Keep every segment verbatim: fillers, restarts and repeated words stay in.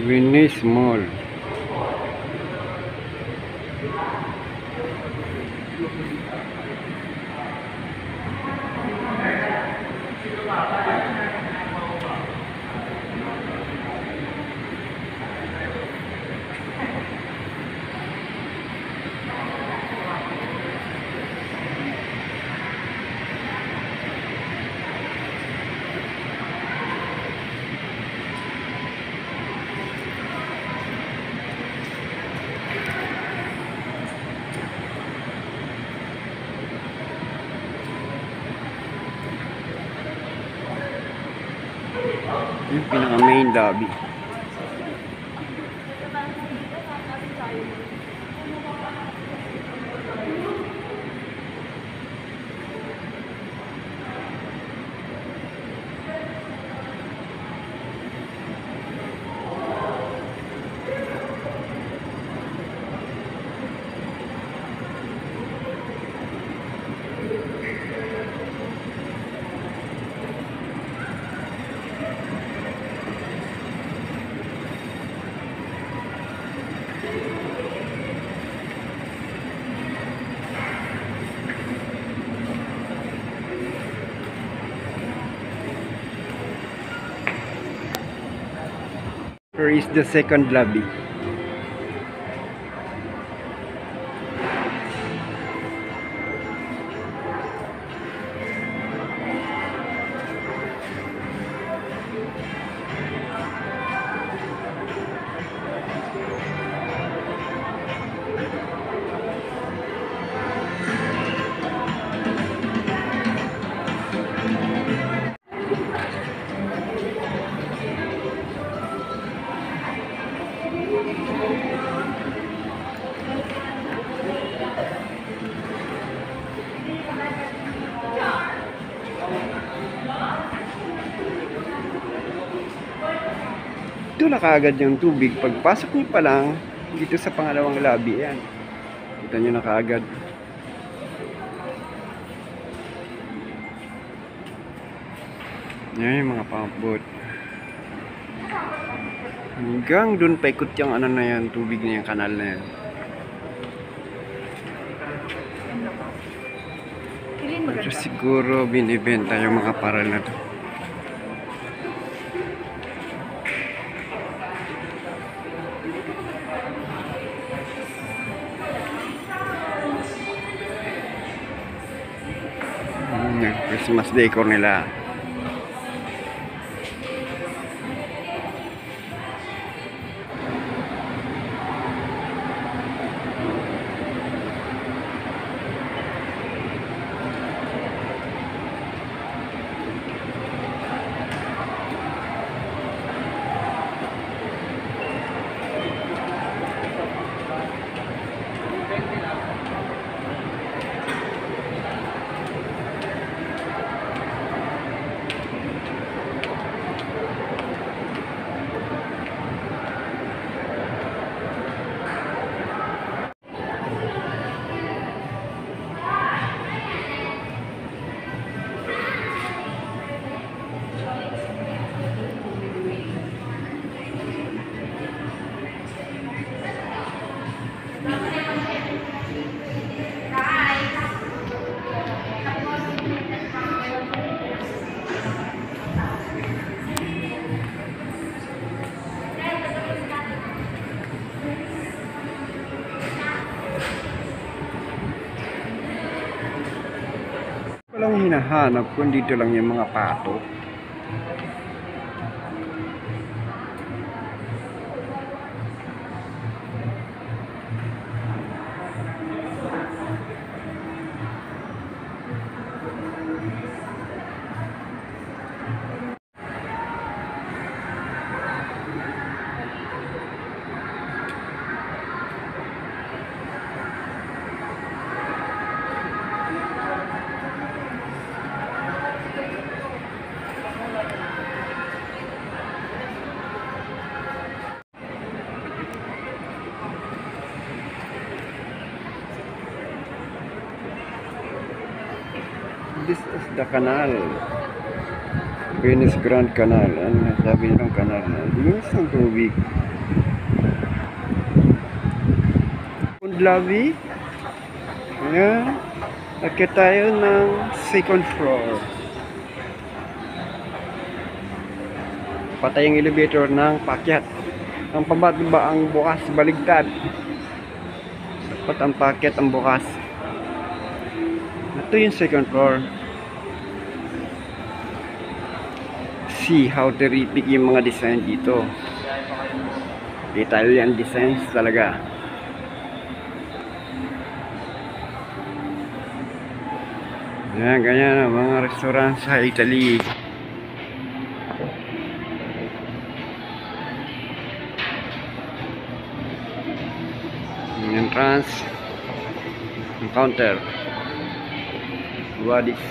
Venice Mall. Yung pinaka main lobby. Where is the second lobby? Ito na kaagad yung tubig. Pagpasok niyo pa lang dito sa pangalawang lobby, yan. Kita niyo na kaagad. Yan yung mga pump boat. Hanggang dun pa ikot yung ano na yan, tubig na yung kanal na yan. Medyo siguro binibenta yung mga paral na to. Christmas decor nila. Walang hinahanap kung dito lang yung mga pato. This is the canal. Venice Grand Canal. Ano sabi ng canal na? Linis ng tubig. grand lobby. Ayan. Akit tayo ng second floor. Patay ang elevator ng pakyat. Ang pababa ang bukas, baligtad. Dapat ang pakyat ang bukas. Ito yung second floor. See how terrific yung mga design dito. Italian designs talaga. Yan, ganyan ang mga restaurant sa Italy. Entrance, counter, wadis.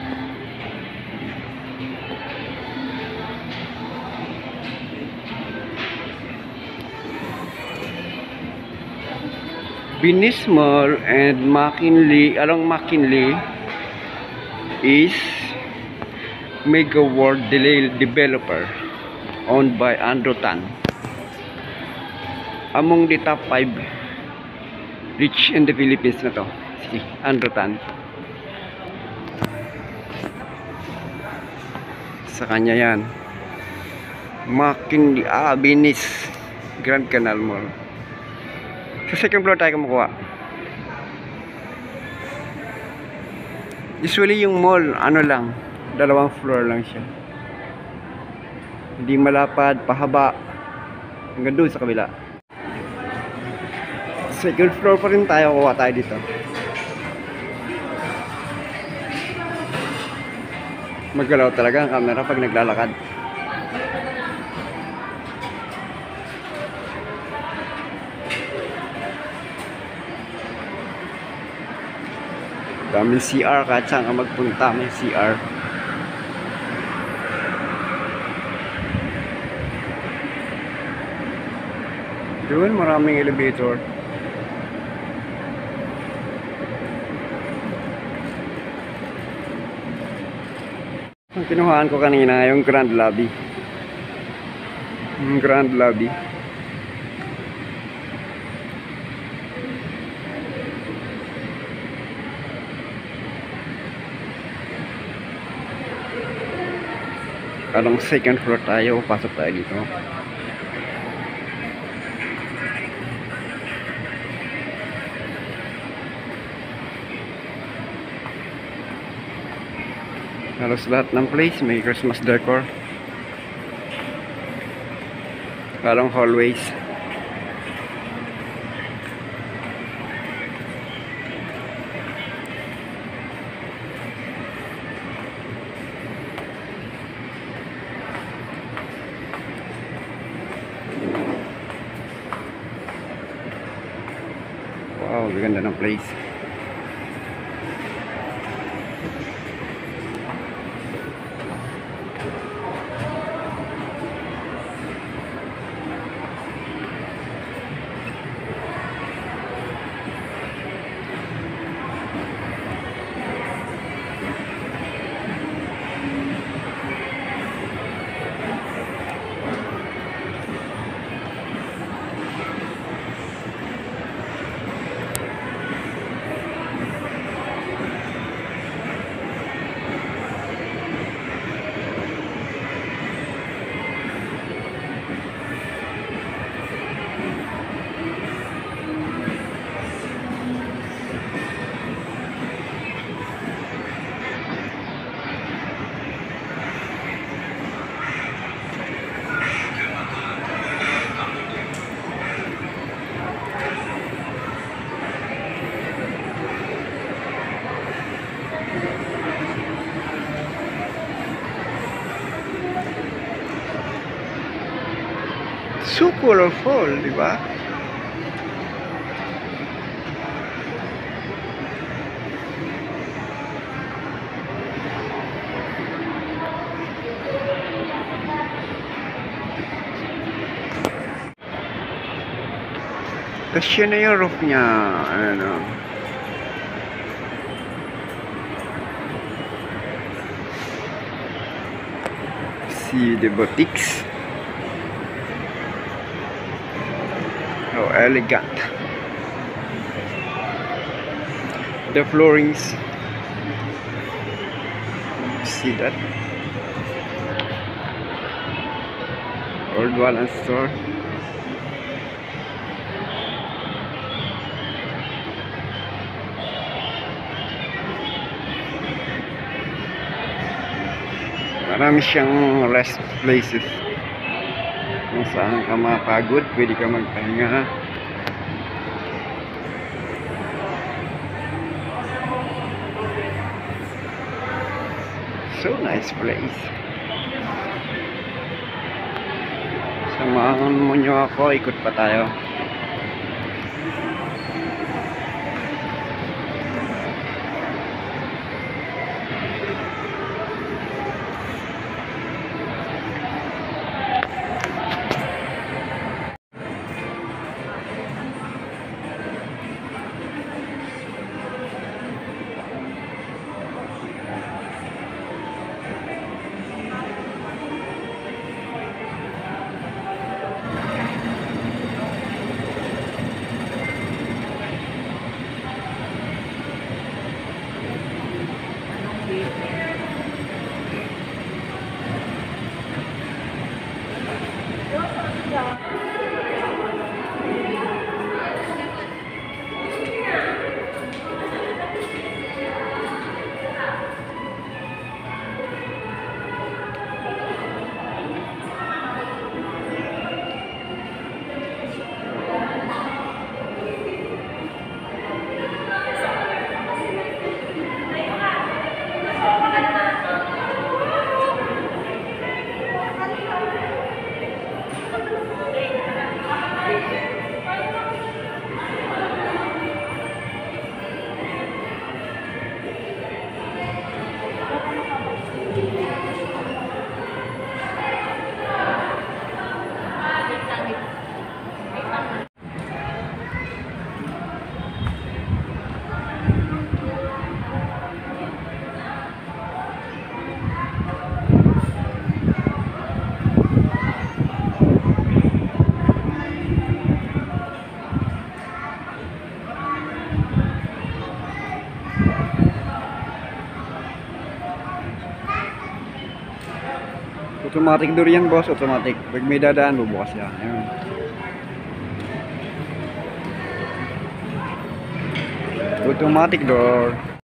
Venice Mall and McKinley, along McKinley is Mega World developer owned by Andrew Tan. Among the top five rich in the Philippines na to, si Andrew Tan. Sa kanya yan. McKinley, ah, Venice Grand Canal Mall. Sa second floor tayo kumukuha. Usually yung mall, ano lang, dalawang floor lang siya. Hindi malapad, pahaba. Hanggang doon sa kabila. Second floor pa rin tayo, kuha tayo dito. Maggalaw talaga ang camera pag naglalakad. Daming C R, kahit saan ka magpunta may C R. Doon maraming elevator. Ang kinuhaan ko kanina yung grand lobby. Yung grand lobby. Along second floor tayo, pasok tayo dito. Halos lahat ng place may Christmas decor. Along hallways. Wow, ganda ng place. So colorful, di ba? Kasi na yung roof niya, ano. See the boutiques. Oh, elegant. The floorings. See that? Old Balance store. Marami siyang rest places kung saan ka mapagod, pwede ka magpahinga. So nice place. Samahan mo nyo ako, ikot pa tayo. Automatic door yan, boss. Automatic. Pag may dadaan, bubukas yan. Ayan. Automatic door.